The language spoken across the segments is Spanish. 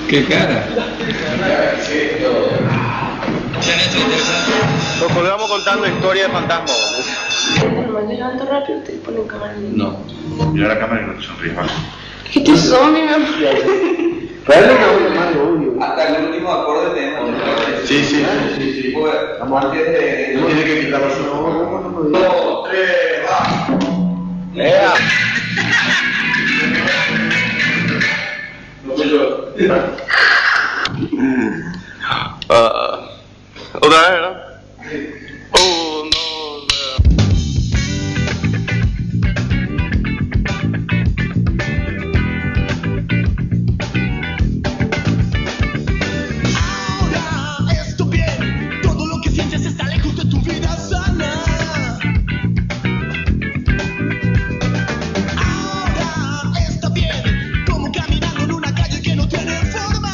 ¿Qué cara? Nos colgamos contando historias de fantasmas. Normal, yo levanto rápido, te ponen cámara en No. Mira la cámara y no te sonríes, ¿vale? Es que tú son, mi amor. Hasta el último acorde tenemos. Sí. Vamos antes de. Tiene que quitarlo su 2, 3, va. ¡Ea! No soy yo. Otra vez, ¿no? 1, 2, 3. Ahora esto bien, todo lo que sientes está lejos de tu vida sana. Ahora está bien, como caminando en una calle que no tiene forma.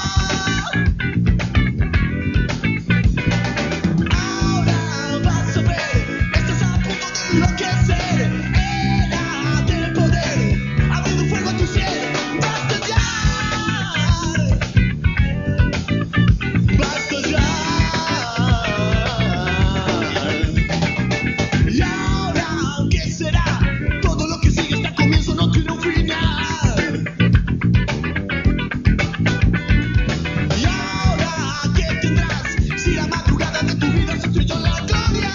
Ahora vas a ver, estás a punto de enloquecer. Era del poder, abriendo fuego a tu ser. Basta ya. Basta ya. Y ahora, ¿qué será? Todo lo que sigue está comienzo, no tiene un final. Y ahora, ¿qué tendrás? Si la madrugada de tu vida se estrelló en la gloria.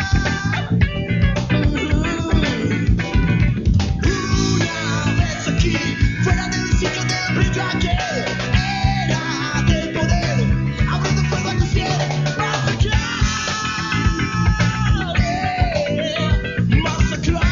Una vez aquí, fuera del sitio del brillo aquel. Era del poder, abriendo fuego a tu cielo. Masacrar, masacrar.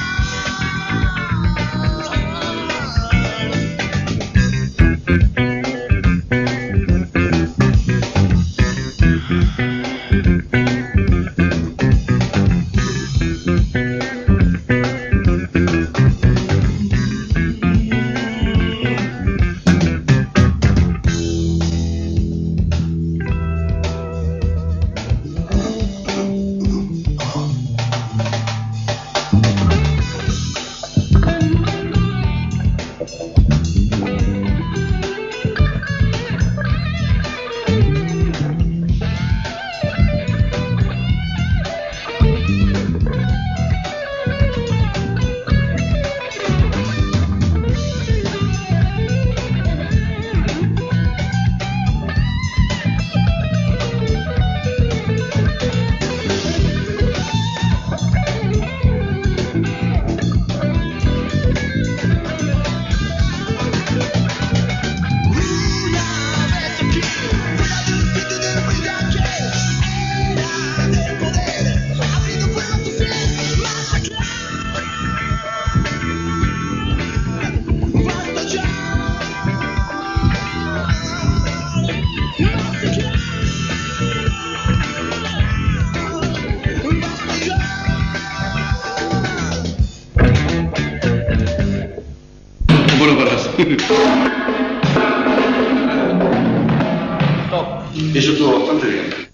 Una vez aquí, fuera del sitio del brillo aquel. Era del poder, abriendo fuego a tu ser. Masacrar, basta ya. Masacrar, basta ya. Bueno, paras. Eso estuvo bastante bien.